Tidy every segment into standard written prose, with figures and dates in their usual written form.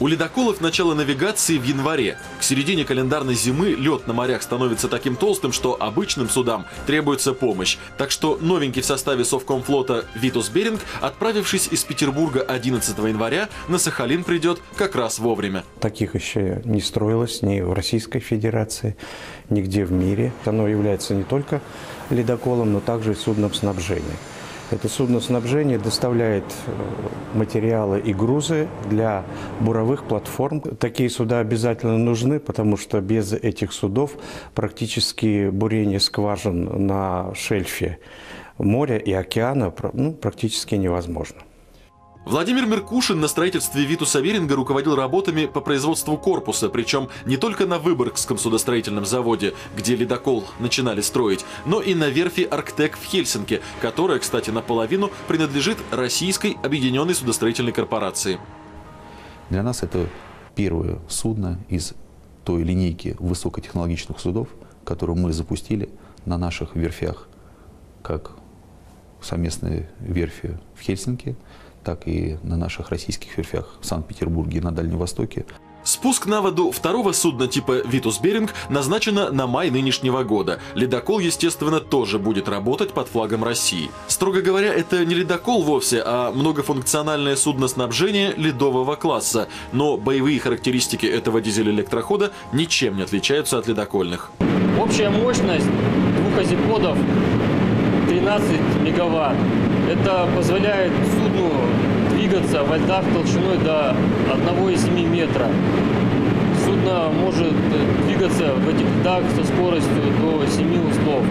У ледоколов начало навигации в январе. К середине календарной зимы лед на морях становится таким толстым, что обычным судам требуется помощь. Так что новенький в составе Совкомфлота Витус Беринг, отправившись из Петербурга 11 января, на Сахалин придет как раз вовремя. Таких еще не строилось ни в Российской Федерации, нигде в мире. Оно является не только ледоколом, но также и судном снабжения. Это судноснабжение доставляет материалы и грузы для буровых платформ. Такие суда обязательно нужны, потому что без этих судов практически бурение скважин на шельфе моря и океана практически невозможно. Владимир Меркушин на строительстве Витуса Беринга руководил работами по производству корпуса, причем не только на Выборгском судостроительном заводе, где ледокол начинали строить, но и на верфи Арктек в Хельсинки, которая, кстати, наполовину принадлежит Российской объединенной судостроительной корпорации. Для нас это первое судно из той линейки высокотехнологичных судов, которую мы запустили на наших верфях, как совместные верфи в Хельсинки, так и на наших российских верфях в Санкт-Петербурге и на Дальнем Востоке. Спуск на воду второго судна типа Витус Беринг назначено на май нынешнего года. Ледокол, естественно, тоже будет работать под флагом России. Строго говоря, это не ледокол вовсе, а многофункциональное судно снабжения ледового класса. Но боевые характеристики этого дизель-электрохода ничем не отличаются от ледокольных. Общая мощность двух азиподов 13 мегаватт. Это позволяет судну двигаться во льдах толщиной до 1,7 метра. Судно может двигаться в этих льдах со скоростью до 7 узлов,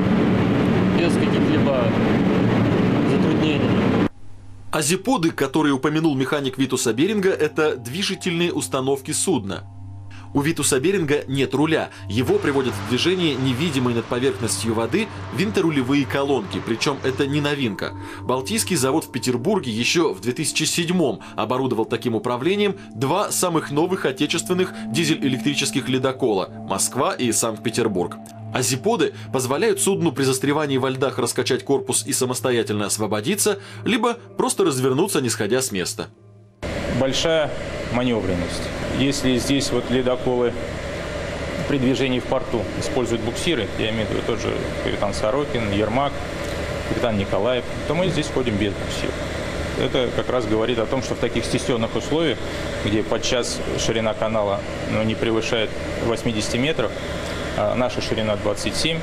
без каких-либо затруднений. Азиподы, которые упомянул механик Витуса Беринга, это движительные установки судна. У Витуса Беринга нет руля. Его приводят в движение невидимые над поверхностью воды винторулевые колонки. Причем это не новинка. Балтийский завод в Петербурге еще в 2007-м оборудовал таким управлением два самых новых отечественных дизель-электрических ледокола – Москва и Санкт-Петербург. Азиподы позволяют судну при застревании во льдах раскачать корпус и самостоятельно освободиться, либо просто развернуться, не сходя с места. Большая маневренность. Если здесь вот ледоколы при движении в порту используют буксиры, я имею в виду тот же капитан Сорокин, Ермак, капитан Николаев, то мы здесь ходим без буксиров. Это как раз говорит о том, что в таких стесненных условиях, где подчас ширина канала не превышает 80 метров, а наша ширина 27,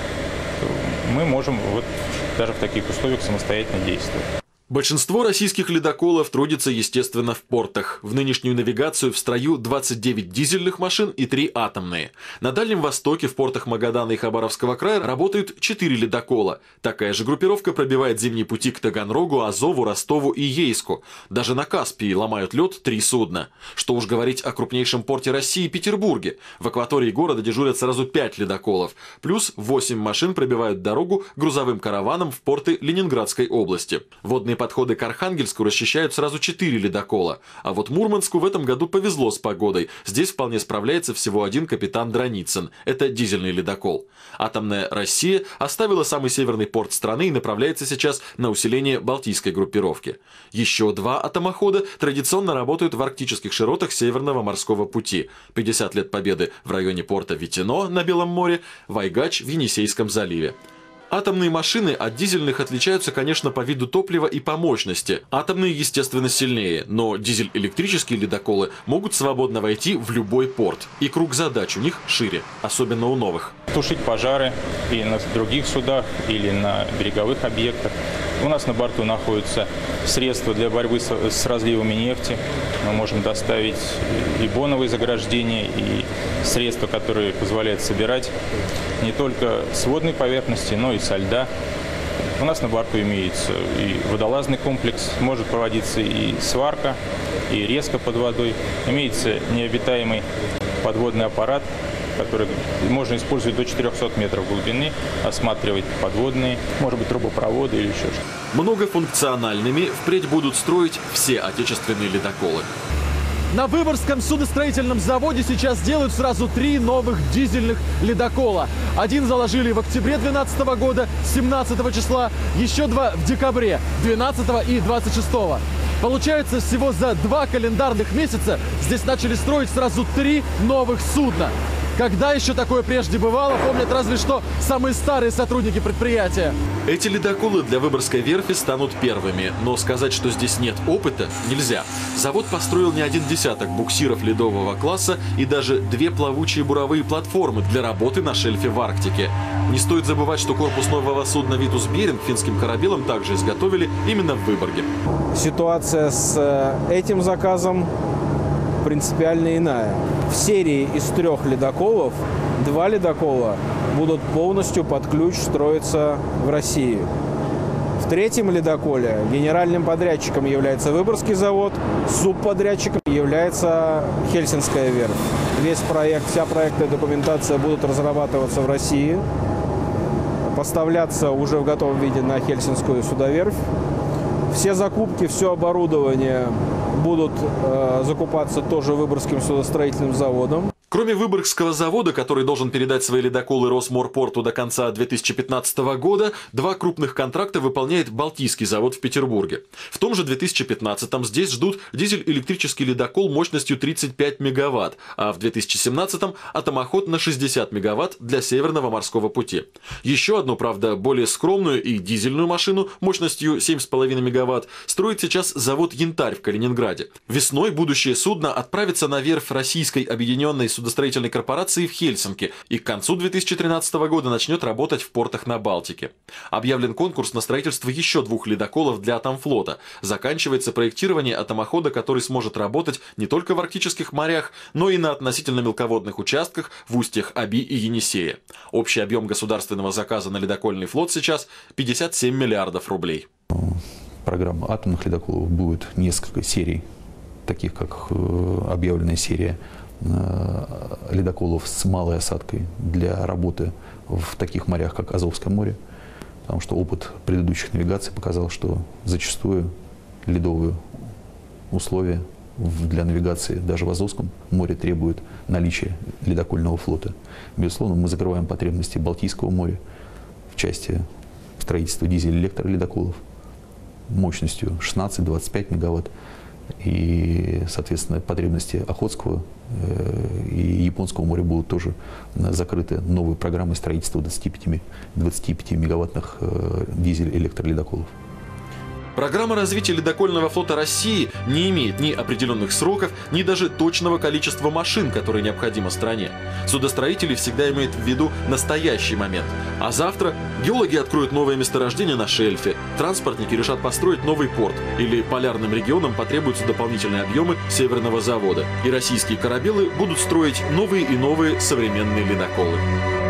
мы можем вот даже в таких условиях самостоятельно действовать. Большинство российских ледоколов трудится, естественно, в портах. В нынешнюю навигацию в строю 29 дизельных машин и 3 атомные. На Дальнем Востоке в портах Магадана и Хабаровского края работают 4 ледокола. Такая же группировка пробивает зимние пути к Таганрогу, Азову, Ростову и Ейску. Даже на Каспии ломают лед 3 судна. Что уж говорить о крупнейшем порте России – Петербурге. В акватории города дежурят сразу 5 ледоколов. Плюс 8 машин пробивают дорогу грузовым караванам в порты Ленинградской области. Водные подходы к Архангельску расчищают сразу 4 ледокола. А вот Мурманску в этом году повезло с погодой. Здесь вполне справляется всего один капитан Драницын. Это дизельный ледокол. Атомная Россия оставила самый северный порт страны и направляется сейчас на усиление Балтийской группировки. Еще 2 атомохода традиционно работают в арктических широтах Северного морского пути. 50 лет победы в районе порта Витино на Белом море, Вайгач в Енисейском заливе. Атомные машины от дизельных отличаются, конечно, по виду топлива и по мощности. Атомные, естественно, сильнее, но дизель-электрические ледоколы могут свободно войти в любой порт. И круг задач у них шире, особенно у новых. Тушить пожары и на других судах, или на береговых объектах. У нас на борту находятся средства для борьбы с разливами нефти. Мы можем доставить и боновые заграждения, и средства, которые позволяют собирать не только с водной поверхности, но и со льда. У нас на борту имеется и водолазный комплекс, может проводиться и сварка, и резка под водой. Имеется необитаемый подводный аппарат, который можно использовать до 400 метров глубины, осматривать подводные, может быть, трубопроводы или еще что-то. Многофункциональными впредь будут строить все отечественные ледоколы. На Выборгском судостроительном заводе сейчас делают сразу 3 новых дизельных ледокола. Один заложили в октябре 2012 года, 17 числа, еще 2 в декабре, 12 и 26. Получается, всего за 2 календарных месяца здесь начали строить сразу 3 новых судна. Когда еще такое прежде бывало, помнят разве что самые старые сотрудники предприятия. Эти ледоколы для Выборгской верфи станут первыми, но сказать, что здесь нет опыта, нельзя. Завод построил не один десяток буксиров ледового класса и даже 2 плавучие буровые платформы для работы на шельфе в Арктике. Не стоит забывать, что корпус нового судна «Витус Беринг» финским корабелом также изготовили именно в Выборге. Ситуация с этим заказом принципиально иная. В серии из 3 ледоколов 2 ледокола будут полностью под ключ строиться в России. В 3-м ледоколе генеральным подрядчиком является Выборгский завод, субподрядчиком является Хельсинская верфь. Весь проект, вся проектная документация будут разрабатываться в России, поставляться уже в готовом виде на Хельсинскую судоверфь. Все закупки, все оборудование будут закупаться тоже Выборгским судостроительным заводом. Кроме Выборгского завода, который должен передать свои ледоколы Росморпорту до конца 2015 года, 2 крупных контракта выполняет Балтийский завод в Петербурге. В том же 2015-м здесь ждут дизель-электрический ледокол мощностью 35 мегаватт, а в 2017-м атомоход на 60 мегаватт для Северного морского пути. Еще одну, правда, более скромную и дизельную машину мощностью 7,5 мегаватт строит сейчас завод «Янтарь» в Калининграде. Весной будущее судно отправится на верфь Российской объединенной судостроительной корпорации в Хельсинки и к концу 2013 года начнет работать в портах на Балтике. Объявлен конкурс на строительство еще 2 ледоколов для Атомфлота. Заканчивается проектирование атомохода, который сможет работать не только в арктических морях, но и на относительно мелководных участках в устьях Оби и Енисея. Общий объем государственного заказа на ледокольный флот сейчас 57 миллиардов рублей. Программа атомных ледоколов будет несколько серий, таких как объявленная серия ледоколов с малой осадкой для работы в таких морях, как Азовское море, потому что опыт предыдущих навигаций показал, что зачастую ледовые условия для навигации даже в Азовском море требуют наличия ледокольного флота. Безусловно, мы закрываем потребности Балтийского моря в части строительства дизель-электроледоколов мощностью 16-25 мегаватт. И, соответственно, потребности Охотского и Японского моря будут тоже закрыты новой программой строительства 25 мегаваттных дизель-электроледоколов. Программа развития ледокольного флота России не имеет ни определенных сроков, ни даже точного количества машин, которые необходимо стране. Судостроители всегда имеют в виду настоящий момент. А завтра геологи откроют новое месторождение на шельфе, транспортники решат построить новый порт, или полярным регионам потребуются дополнительные объемы Северного завода. И российские корабелы будут строить новые и новые современные ледоколы.